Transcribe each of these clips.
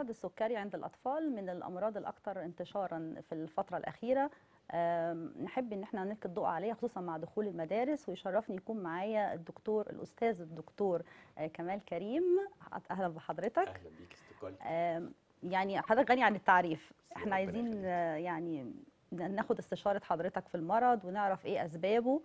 مرض السكري عند الأطفال من الأمراض الأكثر انتشارا في الفترة الأخيرة. نحب إن احنا نلقي الضوء عليها خصوصا مع دخول المدارس، ويشرفني يكون معايا الدكتور الأستاذ الدكتور كمال كريم. أهلا بحضرتك. اهلا بيك استقال. يعني حضرتك غني عن التعريف، احنا ربنا عايزين يخليك. يعني ناخد استشارة حضرتك في المرض ونعرف ايه أسبابه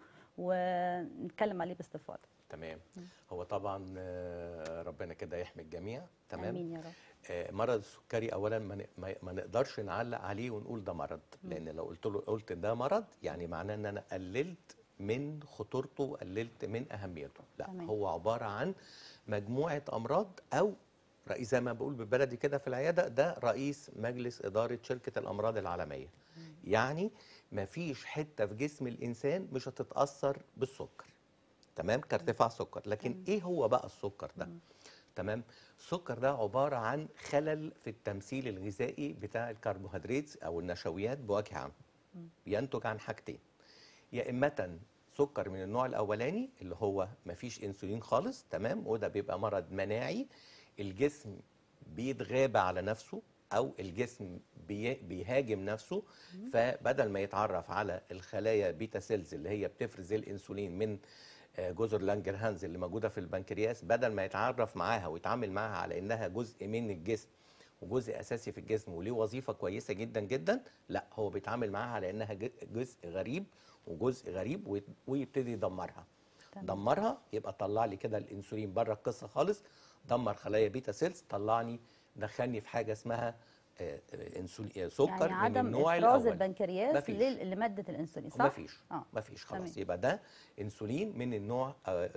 ونتكلم عليه باستفاضة. تمام. هو طبعا ربنا كده يحمي الجميع. تمام. آمين يا رب. مرض السكري اولا ما نقدرش نعلق عليه ونقول ده مرض، لان لو قلت ده مرض يعني معناه ان انا قللت من خطورته وقللت من اهميته. لا، تمام. هو عباره عن مجموعه امراض، او رئيس زي ما بقول بالبلدي كده في العياده، ده رئيس مجلس اداره شركه الامراض العالميه. يعني ما فيش حته في جسم الانسان مش هتتاثر بالسكر. تمام، كارتفاع سكر. لكن ايه هو بقى السكر ده؟ تمام. السكر ده عباره عن خلل في التمثيل الغذائي بتاع الكربوهيدرات او النشويات بوجه عام. بينتج عن حاجتين: يا اما سكر من النوع الاولاني اللي هو مفيش انسولين خالص، تمام، وده بيبقى مرض مناعي، الجسم بيتغابى على نفسه او الجسم بيهاجم نفسه، فبدل ما يتعرف على الخلايا بيتا سيلز اللي هي بتفرز الانسولين من جزر لانجرهانز اللي موجوده في البنكرياس، بدل ما يتعرف معاها ويتعامل معاها على انها جزء من الجسم وجزء اساسي في الجسم وليه وظيفه كويسه جدا جدا، لا، هو بيتعامل معاها على انها جزء غريب وجزء غريب، ويبتدي يدمرها. دمرها يبقى طلع لي كده الانسولين بره القصه خالص، دمر خلايا بيتا سيلز، طلعني دخلني في حاجه اسمها انسولين، سكر يعني من عدم النوع افراز الاول. البنكرياس مفيش. لماده الانسولين، صح؟ مفيش. اه مفيش خلاص. تمام. يبقى ده انسولين من النوع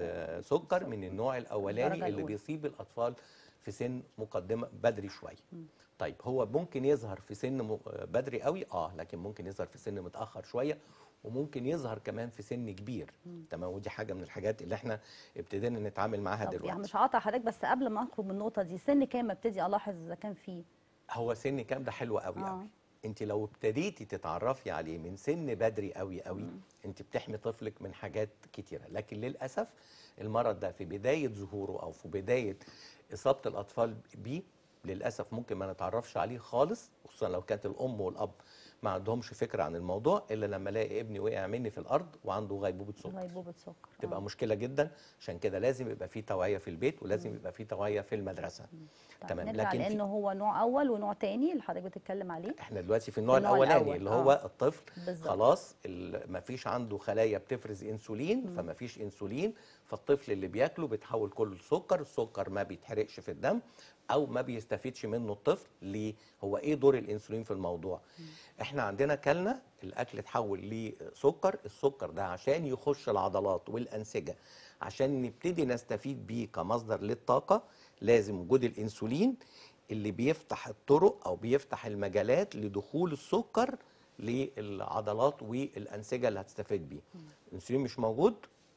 سكر من النوع الاولاني الدرجه اللي الاولى. بيصيب الاطفال في سن مقدمه بدري شويه. طيب هو ممكن يظهر في سن بدري قوي، لكن ممكن يظهر في سن متاخر شويه، وممكن يظهر كمان في سن كبير. تمام. ودي حاجه من الحاجات اللي احنا ابتدينا نتعامل معاها طب يعني دلوقتي. مش هقاطع حضرتك، بس قبل ما اخرج من النقطه دي، سن كام ابتدي الاحظ اذا كان فيه؟ هو سن كام ده حلو قوي اه قوي. انت لو ابتديتي تتعرفي عليه من سن بدري قوي قوي، انت بتحمي طفلك من حاجات كتيره. لكن للاسف المرض ده في بدايه ظهوره او في بدايه اصابه الاطفال بيه، للاسف ممكن ما نتعرفش عليه خالص، خصوصا لو كانت الام والاب ما عندهمش فكره عن الموضوع، الا لما الاقي ابني وقع مني في الارض وعنده غيبوبه سكر. غيبوبه سكر. تبقى مشكله جدا. عشان كده لازم يبقى في توعيه في البيت، ولازم يبقى في توعيه في المدرسه. طيب تمام. نرجع لكن لانه هو نوع اول ونوع تاني اللي حضرتك بتتكلم عليه. احنا دلوقتي في في النوع النوع الاولاني الاول اللي هو الطفل بالظبط. خلاص ما فيش عنده خلايا بتفرز انسولين، فما فيش انسولين، فالطفل اللي بياكله بيتحول كله لسكر، السكر ما بيتحرقش في الدم او ما بيستفيدش منه الطفل. ليه؟ هو ايه دور الانسولين في الموضوع؟ احنا عندنا كلنا الاكل اتحول لسكر، السكر ده عشان يخش العضلات والانسجه عشان نبتدي نستفيد بيه كمصدر للطاقه، لازم وجود الانسولين اللي بيفتح الطرق او بيفتح المجالات لدخول السكر للعضلات والانسجه اللي هتستفيد بيه. الانسولين مش موجود،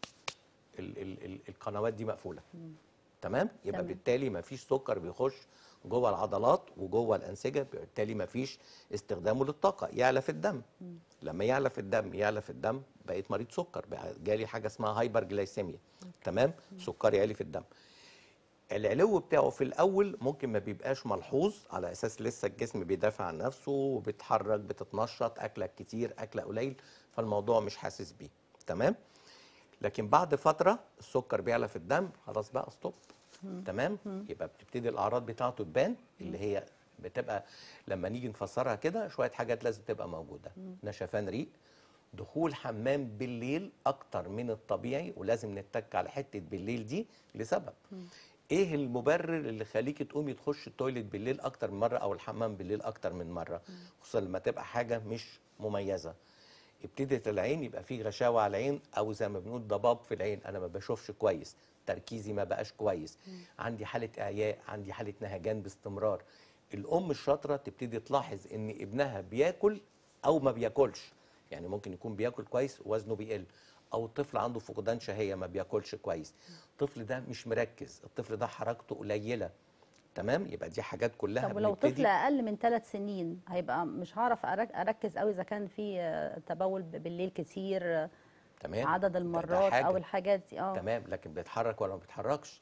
ال القنوات دي مقفوله. تمام. يبقى تمام. بالتالي ما فيش سكر بيخش جوه العضلات وجوه الانسجه، بالتالي ما فيش استخدامه للطاقه، يعلى في الدم. لما يعلى في الدم، يعلى في الدم، بقيت مريض سكر، بقى جالي حاجه اسمها هايبر جلايسيميا. تمام. سكري عالي في الدم. العلو بتاعه في الاول ممكن ما بيبقاش ملحوظ، على اساس لسه الجسم بيدافع عن نفسه وبيتحرك، بتتنشط، اكلك كتير، اكله قليل، فالموضوع مش حاسس بيه. تمام. لكن بعد فتره السكر بيعلى في الدم، خلاص بقى ستوب. تمام. يبقى بتبتدي الاعراض بتاعته تبان، اللي هي بتبقى لما نيجي نفسرها كده شويه حاجات لازم تبقى موجوده: نشفان ريق، دخول حمام بالليل اكتر من الطبيعي، ولازم نتك على حته بالليل دي لسبب. ايه المبرر اللي يخليكي تقومي تخشي التويليت بالليل اكتر من مره او الحمام بالليل اكتر من مره؟ خصوصا لما تبقى حاجه مش مميزه. ابتدت العين يبقى فيه غشاوه على العين، او زي ما بنقول ضباب في العين، انا ما بشوفش كويس، تركيزي ما بقاش كويس، عندي حاله اعياء، عندي حاله نهجان باستمرار. الام الشاطره تبتدي تلاحظ ان ابنها بياكل او ما بياكلش، يعني ممكن يكون بياكل كويس ووزنه بيقل، او الطفل عنده فقدان شهيه ما بياكلش كويس، الطفل ده مش مركز، الطفل ده حركته قليله. تمام. يبقى دي حاجات كلها طب ولو طفل بنبتدي. اقل من 3 سنين هيبقى مش هعرف اركز قوي اذا كان في تبول بالليل كتير؟ تمام، عدد ده المرات حاجه او الحاجات دي. تمام، لكن بيتحرك ولا ما بيتحركش،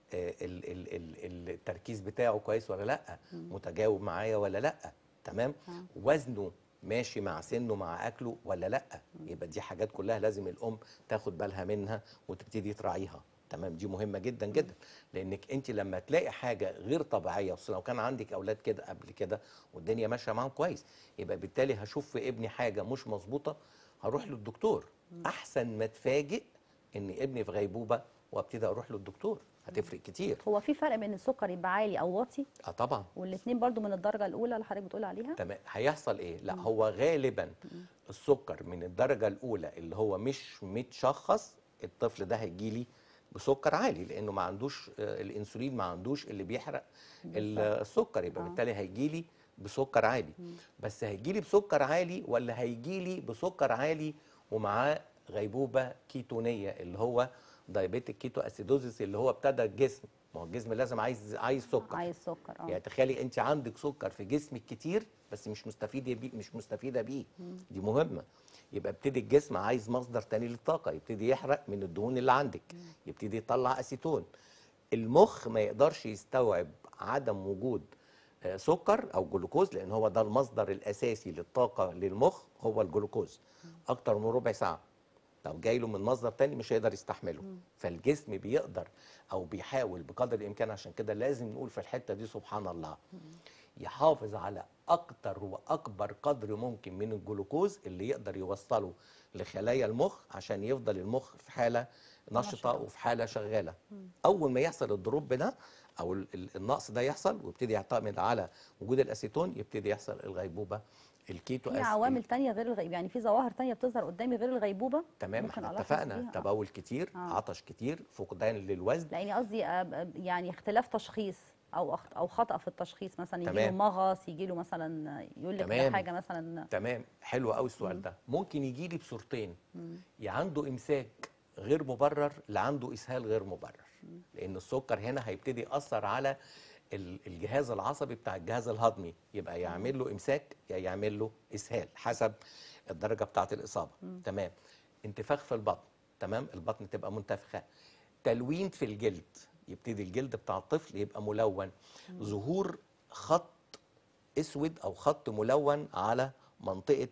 التركيز بتاعه كويس ولا لا، متجاوب معايا ولا لا، تمام، وزنه ماشي مع سنه مع اكله ولا لا. يبقى دي حاجات كلها لازم الام تاخد بالها منها وتبتدي تراعيها. تمام، دي مهمه جدا جدا، لانك انت لما تلاقي حاجه غير طبيعيه، خصوصا لو كان عندك اولاد كده قبل كده والدنيا ماشيه معاهم كويس، يبقى بالتالي هشوف في ابني حاجه مش مظبوطه، هروح للدكتور. احسن ما اتفاجئ ان ابني في غيبوبه وابتدي اروح للدكتور، هتفرق كتير. هو في فرق بين السكر يبقى عالي او واطي؟ اه طبعا. والاثنين برضو من الدرجه الاولى اللي حضرتك بتقول عليها؟ تمام، هيحصل ايه؟ لا هو غالبا السكر من الدرجه الاولى اللي هو مش متشخص، الطفل ده هيجي لي بسكر عالي، لانه ما عندوش الانسولين، ما عندوش اللي بيحرق السكر، يبقى بالتالي هيجي لي بسكر عالي. بس هيجي لي بسكر عالي ولا هيجي لي بسكر عالي ومعاه غيبوبه كيتونيه، اللي هو دايابيتيك كيتو اسيدوزيس، اللي هو ابتدى الجسم، ما هو الجسم لازم عايز سكر. عايز سكر. يعني تخيلي انت عندك سكر في جسمك كتير بس مش مستفيده بيه. دي مهمه. يبقى ابتدي الجسم عايز مصدر تاني للطاقه، يبتدي يحرق من الدهون اللي عندك، يبتدي يطلع اسيتون. المخ ما يقدرش يستوعب عدم وجود سكر او جلوكوز، لان هو ده المصدر الاساسي للطاقه للمخ، هو الجلوكوز. اكتر من ربع ساعه لو جاي له من مصدر تاني مش هيقدر يستحمله. فالجسم بيقدر او بيحاول بقدر الامكان، عشان كده لازم نقول في الحته دي سبحان الله، يحافظ على اكتر واكبر قدر ممكن من الجلوكوز اللي يقدر يوصله لخلايا المخ، عشان يفضل المخ في حاله نشطه وفي حاله شغاله. اول ما يحصل الدروب ده او النقص ده يحصل ويبتدي يعتمد على وجود الاسيتون، يبتدي يحصل الغيبوبه الكيتو. في عوامل تانية غير الغيبوبة، يعني في ظواهر تانية بتظهر قدامي غير الغيبوبة؟ تمام، ممكن احنا ألاحظ اتفقنا بيها؟ تبول كتير، عطش كتير، فقدان للوزن. لاني قصدي يعني اختلاف تشخيص او خطأ في التشخيص، مثلا يجي له تمام. مغص، يجي له مثلا يقول لك ده تمام. حاجه مثلا. تمام، حلو قوي السؤال ده. ممكن يجي لي بصورتين، يا عنده امساك غير مبرر، لا عنده اسهال غير مبرر. لان السكر هنا هيبتدي ياثر على الجهاز العصبي بتاع الجهاز الهضمي، يبقى يعمل له امساك يا يعمل له اسهال حسب الدرجه بتاعه الاصابه. تمام. انتفاخ في البطن، تمام، البطن تبقى منتفخه. تلوين في الجلد، يبتدي الجلد بتاع الطفل يبقى ملون. ظهور خط اسود او خط ملون على منطقه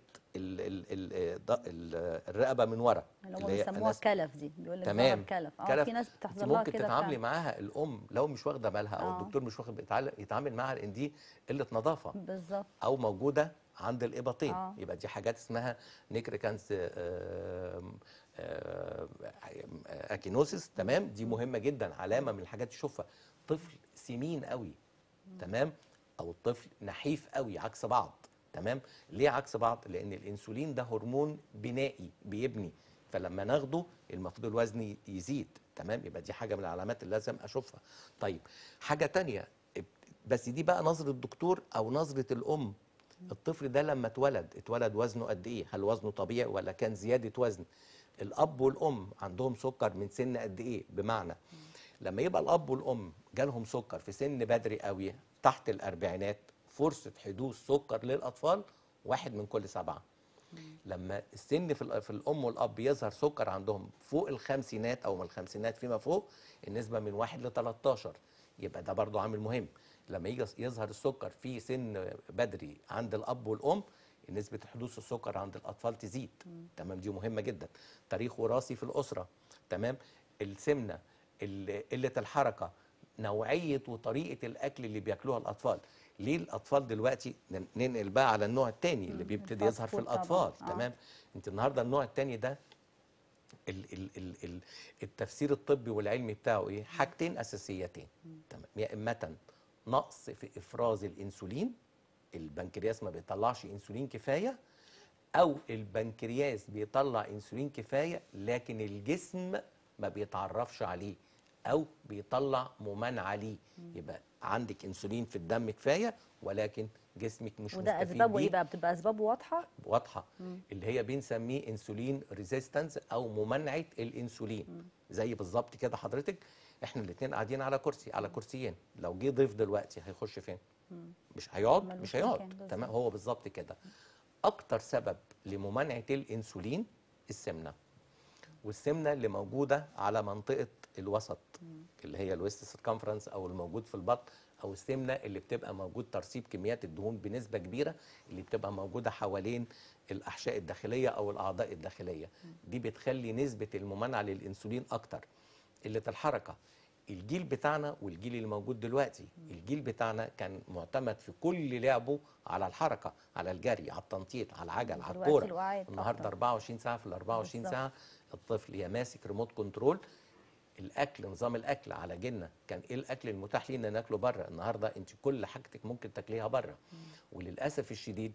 الرقبه من ورا، اللي هم بيسموها كلف، دي بيقول لك ظهر تمام كلف. كلف. في ناس انت بتحصل لها ممكن كده تتعاملي فعلا. معاها الام لو مش واخده بالها او الدكتور مش واخد يتعامل معاها، لان دي قله نظافه بالظبط، او موجوده عند الاباطين. يبقى دي حاجات اسمها نيكريكانس اكينوسيس. تمام، دي مهمه جدا، علامه من الحاجات تشوفها. طفل سمين قوي، تمام، او الطفل نحيف قوي، عكس بعض. تمام، ليه عكس بعض؟ لان الانسولين ده هرمون بنائي بيبني، فلما ناخده المفروض الوزن يزيد. تمام، يبقى دي حاجه من العلامات اللي لازم اشوفها. طيب، حاجه تانية، بس دي بقى نظره الدكتور او نظره الام. الطفل ده لما اتولد وزنه قد ايه؟ هل وزنه طبيعي ولا كان زياده وزن؟ الاب والام عندهم سكر من سن قد ايه؟ بمعنى لما يبقى الاب والام جالهم سكر في سن بدري قوي تحت الاربعينات، فرصه حدوث سكر للاطفال 1 من كل 7. لما السن في الام والاب يظهر سكر عندهم فوق الخمسينات او من الخمسينات فيما فوق، النسبه من 1 ل 13. يبقى ده برضو عامل مهم. لما يجي يظهر السكر في سن بدري عند الاب والام، نسبه حدوث السكر عند الاطفال تزيد. تمام، دي مهمه جدا. تاريخ وراثي في الاسره. تمام، السمنه، قله الحركه، نوعيه وطريقه الاكل اللي بياكلوها الاطفال. ليه الاطفال دلوقتي؟ ننقل بقى على النوع الثاني اللي بيبتدي يظهر في الاطفال. تمام، انت النهارده النوع الثاني ده التفسير الطبي والعلمي بتاعه ايه؟ حاجتين اساسيتين. تمام، يا اما نقص في افراز الانسولين، البنكرياس ما بيطلعش انسولين كفايه، او البنكرياس بيطلع انسولين كفايه لكن الجسم ما بيتعرفش عليه او بيطلع ممانعه ليه. يبقى عندك انسولين في الدم كفايه ولكن جسمك مش مستفيد وده اسبابه ايه بقى؟ بتبقى اسبابه واضحه. اللي هي بنسميه انسولين ريزيستنس او ممانعه الانسولين. زي بالظبط كده حضرتك، احنا الاثنين قاعدين على كرسيين، لو جه ضيف دلوقتي هيخش فين؟ مش هيقعد، مش هيقعد. تمام، هو بالظبط كده. اكتر سبب لممانعه الانسولين السمنه. والسمنه اللي موجوده على منطقه الوسط اللي هي الويست سيركمفرنس او الموجود في البطن، او السمنه اللي بتبقى موجود ترسيب كميات الدهون بنسبه كبيره اللي بتبقى موجوده حوالين الاحشاء الداخليه او الاعضاء الداخليه. دي بتخلي نسبه الممانعه للانسولين اكتر. قله الحركه، الجيل بتاعنا والجيل اللي موجود دلوقتي، الجيل بتاعنا كان معتمد في كل لعبه على الحركه، على الجري، على التنطيط، على العجل، على دلوقتي الكوره. الوعي النهارده أكتر. 24 ساعه في ال 24 بالظبط. ساعه الطفل يا ماسك ريموت كنترول. الاكل، نظام الاكل على جيلنا كان ايه الاكل المتاح لينا ناكله بره؟ النهارده انت كل حاجتك ممكن تاكليها بره. وللاسف الشديد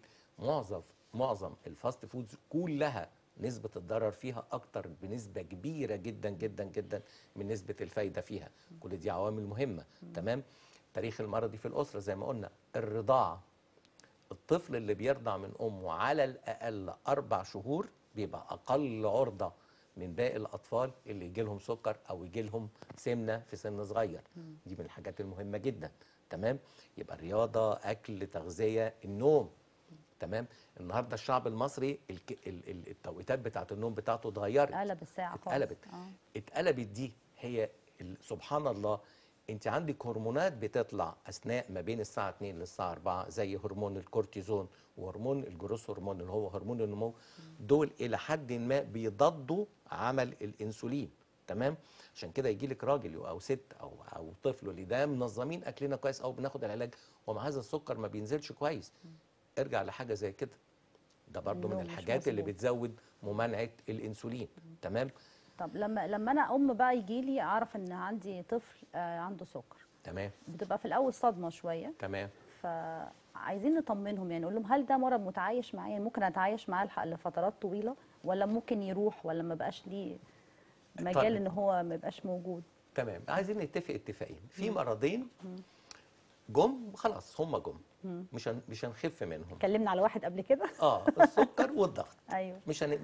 معظم الفاست فودز كلها نسبة الضرر فيها أكتر بنسبة كبيرة جدا جدا جدا من نسبة الفايدة فيها. كل دي عوامل مهمة. تمام. التاريخ المرضي في الأسرة زي ما قلنا، الرضاعة، الطفل اللي بيرضع من أمه على الأقل 4 شهور بيبقى أقل عرضة من باقي الأطفال اللي يجي لهم سكر أو يجي لهم سمنة في سن صغير. دي من الحاجات المهمة جدا. تمام. يبقى الرياضة، أكل، تغذية، النوم. تمام. النهارده الشعب المصري التوقيتات بتاعت النوم بتاعته اتغيرت، قلب الساعه خالص. اتقلبت. اتقلبت دي هي سبحان الله. انت عندك هرمونات بتطلع اثناء ما بين الساعه 2 للساعه 4 زي هرمون الكورتيزون وهرمون الجروث هرمون اللي هو هرمون النمو. دول الى حد ما بيضادوا عمل الانسولين. تمام. عشان كده يجي لك راجل او ست او طفل اللي ده منظمين اكلنا كويس او بناخد العلاج ومع هذا السكر ما بينزلش كويس. ارجع لحاجه زي كده. ده برضو من النوم مش الحاجات اللي مظبوط. بتزود ممانعه الانسولين. تمام. طب لما انا ام بقى يجي لي اعرف ان عندي طفل عنده سكر، تمام. بتبقى في الاول صدمه شويه. تمام. فعايزين نطمنهم، يعني نقول لهم هل ده مرض متعايش معايا، ممكن اتعايش معاه لفترات طويله، ولا ممكن يروح، ولا ما بقاش ليه مجال ان هو ما يبقاش موجود؟ تمام. عايزين نتفق اتفاقين في مرضين جم خلاص، هم جم مش هنخف منهم. اتكلمنا على واحد قبل كده. السكر والضغط. ايوه.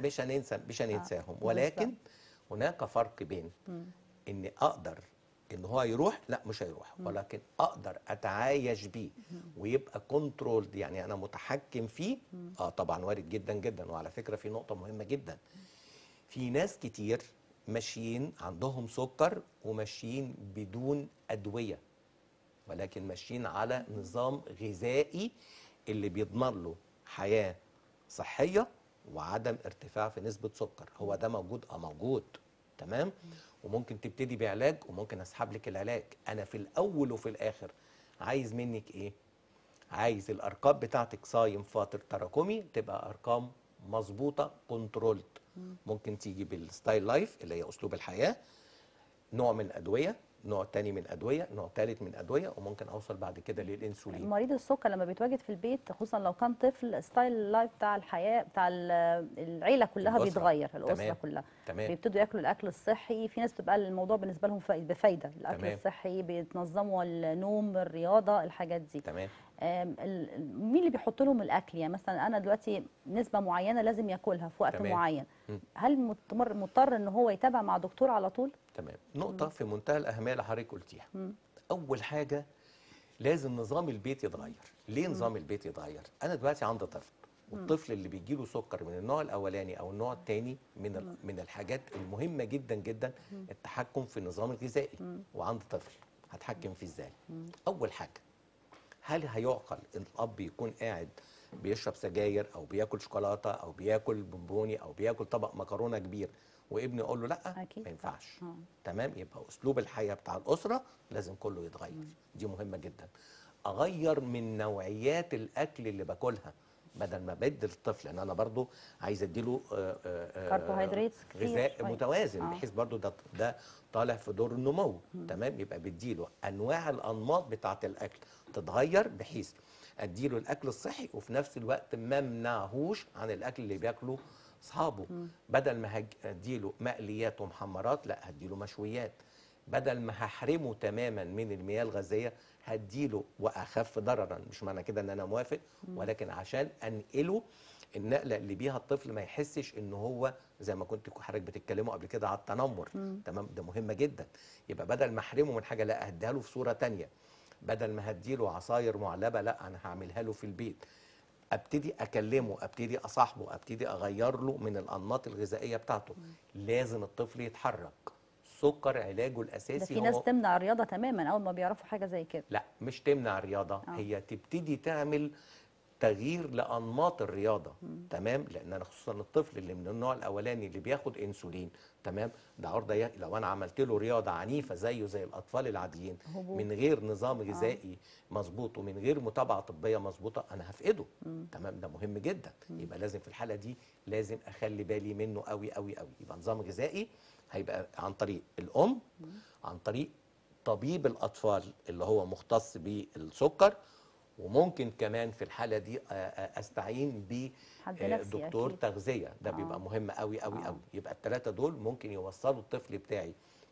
مش هننساهم. ولكن هناك فرق بين ان اقدر ان هو يروح، لا مش هيروح، ولكن اقدر اتعايش بيه ويبقى كنترول، يعني انا متحكم فيه. طبعا وارد جدا جدا. وعلى فكره في نقطه مهمه جدا، في ناس كتير ماشيين عندهم سكر وماشيين بدون ادويه، ولكن ماشيين على نظام غذائي اللي بيضمن له حياه صحيه وعدم ارتفاع في نسبه سكر. هو ده موجود؟ موجود. تمام. وممكن تبتدي بعلاج وممكن اسحب لك العلاج. انا في الاول وفي الاخر عايز منك ايه؟ عايز الارقام بتاعتك صايم فاطر تراكمي تبقى ارقام مظبوطه كنترولد. ممكن تيجي بالستايل لايف اللي هي اسلوب الحياه، نوع من ادويه، نوع تاني من ادويه، نوع تالت من ادويه، وممكن اوصل بعد كده للانسولين. مريض السكر لما بيتواجد في البيت، خصوصا لو كان طفل، ستايل اللايف بتاع الحياه بتاع العيله كلها بيتغير، الاسره تمام. كلها. تمام. بيبتدوا ياكلوا الاكل الصحي. في ناس بتبقى الموضوع بالنسبه لهم بفايده، الاكل تمام. الصحي، بيتنظموا النوم، الرياضه، الحاجات دي. تمام. مين اللي بيحط لهم الاكل؟ يعني مثلا انا دلوقتي نسبه معينه لازم ياكلها في وقت تمام. معين. هل مضطر ان هو يتابع مع دكتور على طول؟ تمام. نقطه في منتهى الاهميه اللي حضرتك قلتيها. اول حاجه لازم نظام البيت يتغير. ليه نظام البيت يتغير؟ انا دلوقتي عندي طفل، والطفل اللي بيجي له سكر من النوع الاولاني او النوع الثاني من الحاجات المهمه جدا جدا التحكم في النظام الغذائي. وعندي طفل هتحكم فيه ازاي؟ اول حاجه، هل هيعقل ان الاب يكون قاعد بيشرب سجاير او بياكل شوكولاته او بياكل بونبوني او بياكل طبق مكرونه كبير وابنه يقول له لا؟ أكيد. ما ينفعش. تمام. يبقى اسلوب الحياه بتاع الاسره لازم كله يتغير. دي مهمه جدا. اغير من نوعيات الاكل اللي باكلها، بدل ما بدي الطفل ان انا برضو عايز اديله كربوهيدرات كتير غذاء شوية. متوازن بحيث برضو ده طالع في دور النمو. تمام. يبقى بديله انواع الانماط بتاعه الاكل تتغير بحيث اديله الاكل الصحي وفي نفس الوقت ما امنعهوش عن الاكل اللي بياكله اصحابه. بدل ما اديله مقليات ومحمرات، لا هديله مشويات. بدل ما هحرمه تماما من المياه الغازيه هديله واخف ضررا. مش معنى كده ان انا موافق، ولكن عشان انقله النقله اللي بيها الطفل ما يحسش ان هو زي ما كنت حضرتك بتتكلموا قبل كده على التنمر. تمام. ده مهمه جدا. يبقى بدل ما احرمه من حاجه، لا اهديها له في صوره ثانيه. بدل ما هديله عصاير معلبه، لا انا هعملها له في البيت. ابتدي اكلمه، ابتدي اصاحبه، ابتدي اغير له من الانماط الغذائيه بتاعته. لازم الطفل يتحرك. السكر علاجه ده الاساسي في ناس هو تمنع الرياضه تماما اول ما بيعرفوا حاجه زي كده. لا، مش تمنع الرياضه، هي تبتدي تعمل تغيير لانماط الرياضه. تمام، لان انا خصوصا الطفل اللي من النوع الاولاني اللي بياخد انسولين، تمام، ده عرضه لو انا عملت له رياضه عنيفه زيه زي الاطفال العاديين هبوط. من غير نظام غذائي مظبوط ومن غير متابعه طبيه مظبوطه، انا هفقده. تمام، ده مهم جدا. يبقى لازم في الحاله دي لازم اخلي بالي منه قوي قوي قوي. يبقى نظام غذائي هيبقى عن طريق الام، عن طريق طبيب الاطفال اللي هو مختص بالسكر، وممكن كمان في الحاله دي استعين حد نفسي بدكتور اكيد. تغذيه. ده بيبقى مهم قوي قوي قوي. يبقى الثلاثه دول ممكن يوصلوا الطفل بتاعي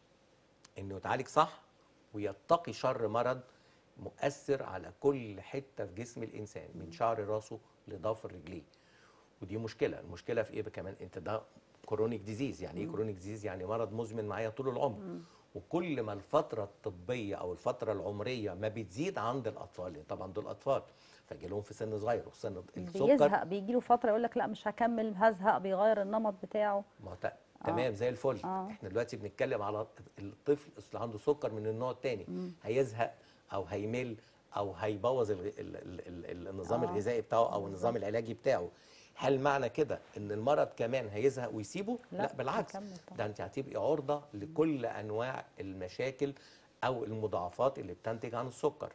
انه يتعالج صح ويتقي شر مرض مؤثر على كل حته في جسم الانسان من شعر راسه لضفر رجليه. ودي مشكله. المشكله في ايه كمان؟ انت ده كرونيك ديزيز. يعني ايه كرونيك ديزيز؟ يعني مرض مزمن معايا طول العمر. وكل ما الفتره الطبيه او الفتره العمريه ما بتزيد عند الاطفال، لان طبعا دول اطفال فجي لهم في سن صغير وسن السكر بيزهق، بيجي له فتره يقول لك لا مش هكمل، هزهق، بيغير النمط بتاعه. تمام زي الفل. احنا دلوقتي بنتكلم على الطفل اللي عنده سكر من النوع الثاني، هيزهق او هيمل او هيبوظ النظام الغذائي بتاعه او النظام العلاجي بتاعه. هل معنى كده ان المرض كمان هيزهق ويسيبه؟ لا بالعكس، ده انت هتبقي عرضه لكل انواع المشاكل او المضاعفات اللي بتنتج عن السكر.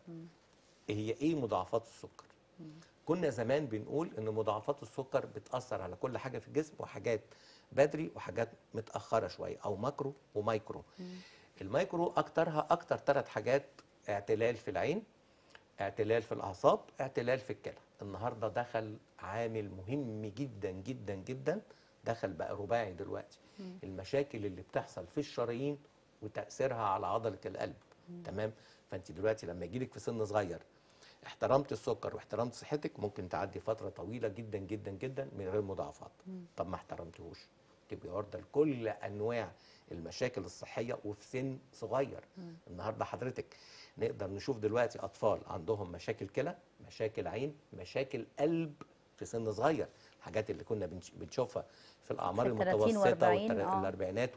هي ايه مضاعفات السكر؟ كنا زمان بنقول ان مضاعفات السكر بتاثر على كل حاجه في الجسم، وحاجات بدري وحاجات متاخره شويه، او ماكرو ومايكرو. المايكرو اكتر 3 حاجات: اعتلال في العين، اعتلال في الاعصاب، اعتلال في الكلى. النهارده دخل عامل مهم جدا جدا جدا، دخل بقى رباعي دلوقتي، المشاكل اللي بتحصل في الشرايين وتاثيرها على عضله القلب. تمام، فانت دلوقتي لما يجيلك في سن صغير احترمت السكر واحترمت صحتك، ممكن تعدي فتره طويله جدا جدا جدا من غير مضاعفات. طب ما احترمتهوش، تبقي عرضه لكل انواع المشاكل الصحيه وفي سن صغير. النهارده حضرتك نقدر نشوف دلوقتي اطفال عندهم مشاكل كلى، مشاكل عين، مشاكل قلب في سن صغير. الحاجات اللي كنا بنشوفها في الاعمار المتوسطه والاربعينات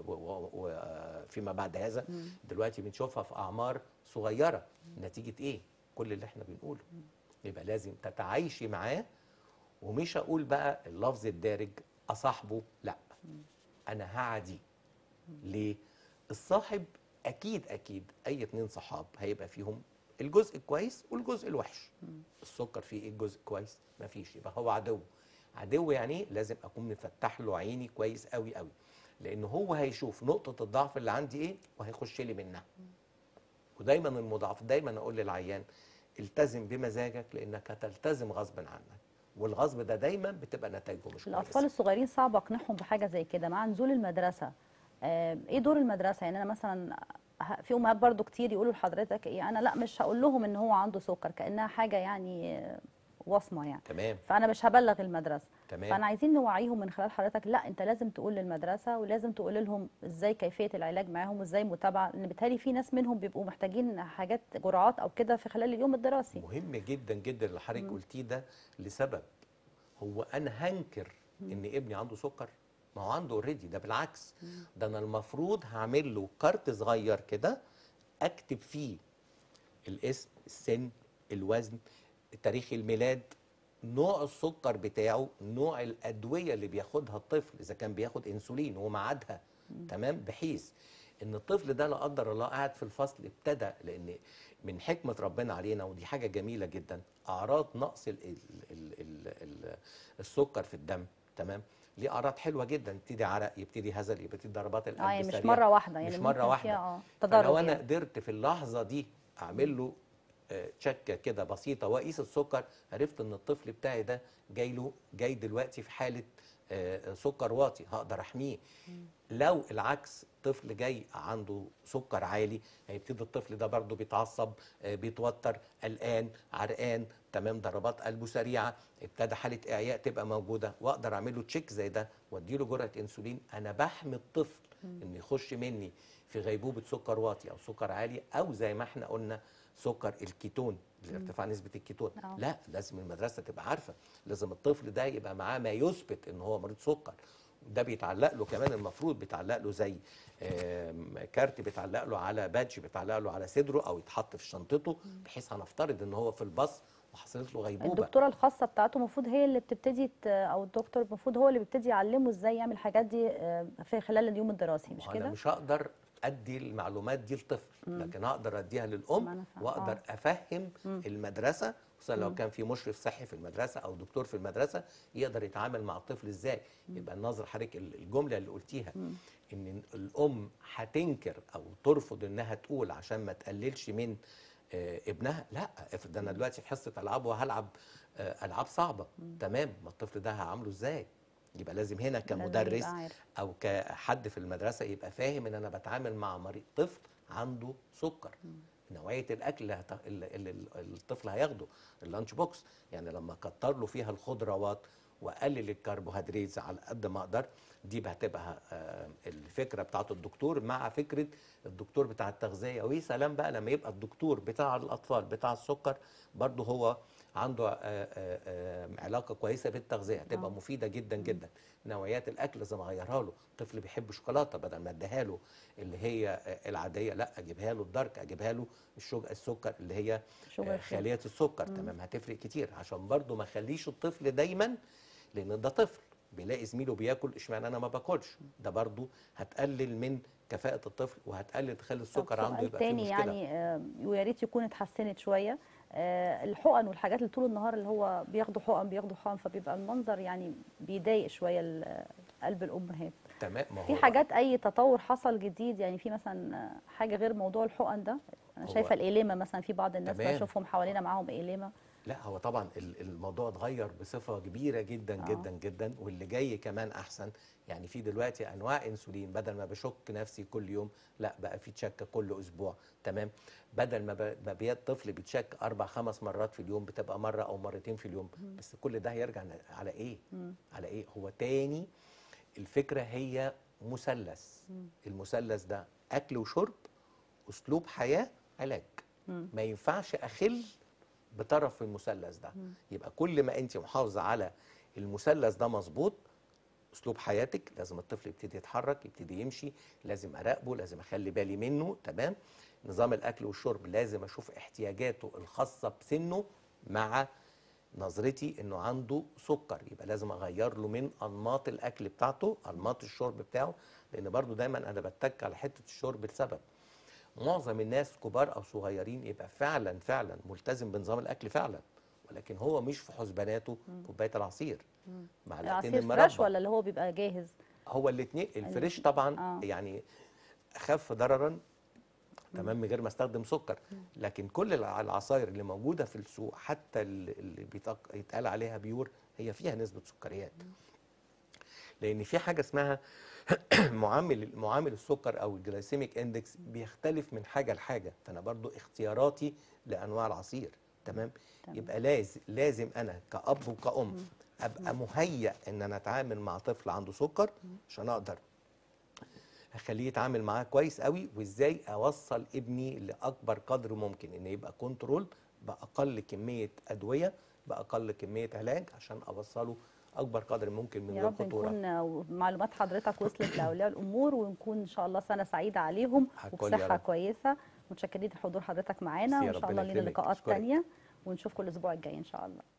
وفيما بعد هذا، دلوقتي بنشوفها في اعمار صغيره. نتيجه ايه؟ كل اللي احنا بنقوله. يبقى لازم تتعايشي معاه، ومش هقول بقى اللفظ الدارج اصاحبه، لا، انا هعدي. ليه؟ الصاحب اكيد اي 2 صحاب هيبقى فيهم الجزء الكويس والجزء الوحش. السكر فيه ايه الجزء كويس؟ مفيش، يبقى هو عدو. عدو يعني ايه؟ لازم اكون مفتح له عيني كويس قوي قوي، لان هو هيشوف نقطه الضعف اللي عندي ايه وهيخش لي منها. ودايما المضاعف، دايما اقول للعيان التزم بمزاجك، لانك هتلتزم غصب عنك، والغصب ده دايما بتبقى نتائجه مش كويسه. الاطفال الصغيرين صعب اقنعهم بحاجه زي كده مع نزول المدرسه. ايه دور المدرسه؟ يعني انا مثلا في امهات برضو كتير يقولوا لحضرتك ايه، انا لا مش هقول لهم ان هو عنده سكر، كانها حاجه يعني وصمه يعني. تمام. فانا مش هبلغ المدرسه. تمام. فانا عايزين نوعيهم من خلال حضرتك، لا انت لازم تقول للمدرسه، ولازم تقول لهم ازاي كيفيه العلاج معاهم وازاي متابعه، لان بالتالي في ناس منهم بيبقوا محتاجين حاجات جرعات او كده في خلال اليوم الدراسي. مهم جدا جدا اللي حضرتك قلتيه ده لسبب. هو انا هنكر ان ابني عنده سكر؟ ما هو عنده اوريدي. ده بالعكس، ده انا المفروض هعمل له كارت صغير كده اكتب فيه الاسم، السن، الوزن، تاريخ الميلاد، نوع السكر بتاعه، نوع الادويه اللي بياخدها الطفل اذا كان بياخد انسولين وميعادها. تمام، بحيث ان الطفل ده لا قدر الله قاعد في الفصل ابتدى، لان من حكمه ربنا علينا ودي حاجه جميله جدا، اعراض نقص السكر في الدم. تمام، ليه اعراض حلوه جدا، يبتدي عرق، يبتدي هزل، يبتدي ضربات القلب يعني مش سريعه. مره واحده، يعني مش مره واحده. فلو انا قدرت في اللحظه دي اعمل له تشكه كده بسيطه واقيس السكر، عرفت ان الطفل بتاعي ده جاي دلوقتي في حاله سكر واطي، هقدر احميه. لو العكس، طفل جاي عنده سكر عالي، هيبتدي الطفل ده برضه بيتعصب، بيتوتر، قلقان، عرقان، تمام، ضربات قلبه سريعه، ابتدى حاله اعياء تبقى موجوده، واقدر اعمل له تشيك زي ده وادي له جرعه انسولين. انا بحمي الطفل ان يخش مني في غيبوبه سكر واطي او سكر عالي، او زي ما احنا قلنا سكر الكيتون، ارتفاع نسبه الكيتون. آه. لا، لازم المدرسه تبقى عارفه، لازم الطفل ده يبقى معاه ما يثبت ان هو مريض سكر. ده بيتعلق له كمان، المفروض بيتعلق له زي كارت، بيتعلق له على بادج، بيتعلق له على صدره او يتحط في شنطته، بحيث هنفترض ان هو في الباص وحصلت له غيبوبه. الدكتوره الخاصه بتاعته المفروض هي اللي بتبتدي او الدكتور المفروض هو اللي بيبتدي يعلمه ازاي يعمل الحاجات دي في خلال اليوم الدراسي، مش انا كده؟ مش هقدر ادي المعلومات دي لطفل، لكن هقدر اديها ما للام أنا فاهمة. واقدر افهم المدرسه، خصوصا لو كان في مشرف صحي في المدرسه او دكتور في المدرسه يقدر يتعامل مع الطفل ازاي. يبقى النظر حضرتك الجمله اللي قلتيها ان الام هتنكر او ترفض انها تقول عشان ما تقللش من ابنها. لا، افرض انا دلوقتي في حصه العاب وهلعب العاب صعبه، تمام، ما الطفل ده هعامله ازاي؟ يبقى لازم هنا كمدرس او كحد في المدرسه يبقى فاهم ان انا بتعامل مع مريض طفل عنده سكر. نوعيه الاكل اللي الطفل هياخده، اللانش بوكس، يعني لما اكتر له فيها الخضروات واقلل الكربوهيدرات على قد ما اقدر، دي هتبقى الفكره بتاعت الدكتور مع فكره الدكتور بتاع التغذيه. ويا سلام بقى لما يبقى الدكتور بتاع الاطفال بتاع السكر برضه هو عنده علاقه كويسه بالتغذيه، هتبقى مفيده جدا جدا. نوعيات الاكل لازم اغيرها له. طفل بيحب شوكولاته، بدل ما اديها له اللي هي العاديه، لا اجيبها له الدارك، اجيبها له السكر اللي هي خاليه السكر. تمام، هتفرق كتير عشان برضو ما اخليش الطفل دايما، لان ده طفل بيلاقي زميله بياكل، اشمعنى انا ما باكلش؟ ده برضو هتقلل من كفاءه الطفل وهتقلل تخلي السكر عنده يبقى فيه مشكله. يعني ويا ريت يكون اتحسنت شويه الحقن والحاجات اللي طول النهار اللي هو بياخدوا حقن فبيبقى المنظر يعني بيضايق شويه قلب الامهات. تمام، ما هو في حاجات اي تطور حصل جديد يعني في مثلا حاجه غير موضوع الحقن ده؟ انا شايفه الإيليما مثلا، في بعض الناس بشوفهم حوالينا معاهم إيليما. لا، هو طبعا الموضوع اتغير بصفه كبيره جدا جدا جدا، واللي جاي كمان احسن. يعني في دلوقتي انواع انسولين، بدل ما بشك نفسي كل يوم، لا بقى في تشك كل اسبوع. تمام، بدل ما الطفل بيتشك 4-5 مرات في اليوم، بتبقى مره او مرتين في اليوم. بس كل ده هيرجع على ايه؟ على ايه؟ هو تاني الفكره هي مثلث. المثلث ده اكل وشرب، اسلوب حياه، علاج. ما ينفعش اخل بطرف في المثلث ده. يبقى كل ما انت محافظه على المثلث ده مظبوط، اسلوب حياتك لازم الطفل يبتدي يتحرك، يبتدي يمشي، لازم اراقبه، لازم اخلي بالي منه. تمام، نظام الاكل والشرب لازم اشوف احتياجاته الخاصه بسنه مع نظرتي انه عنده سكر، يبقى لازم اغير له من انماط الاكل بتاعته، انماط الشرب بتاعه، لان برضو دايما انا بتك على حته الشرب لسبب معظم الناس كبار او صغيرين يبقى فعلا فعلا ملتزم بنظام الاكل فعلا، ولكن هو مش في حسباناته كوبايه العصير، معلقتين العصير المربى. فريش ولا اللي هو بيبقى جاهز؟ هو الاثنين، الفريش طبعا يعني اخف ضررا، تمام، من غير ما استخدم سكر. لكن كل العصاير اللي موجوده في السوق، حتى اللي يتقال عليها بيور، هي فيها نسبه سكريات. لان في حاجه اسمها معامل السكر او الجلايسيميك اندكس بيختلف من حاجه لحاجه، فانا برضو اختياراتي لانواع العصير. تمام. يبقى لازم انا كأب وكأم ابقى مهيأ ان انا اتعامل مع طفل عنده سكر، عشان اقدر اخليه يتعامل معاه كويس قوي، وازاي اوصل ابني لاكبر قدر ممكن ان يبقى كنترول باقل كميه ادويه، باقل كميه علاج، عشان اوصله اكبر قدر ممكن من يا رب الخطوره. نكون معلومات حضرتك وصلت لاولياء الامور، ونكون ان شاء الله سنه سعيده عليهم وبصحه كويسه. متشكرين لحضور حضرتك معانا، وان شاء الله لينا لقاءات ثانيه، ونشوفكم الاسبوع الجاي ان شاء الله.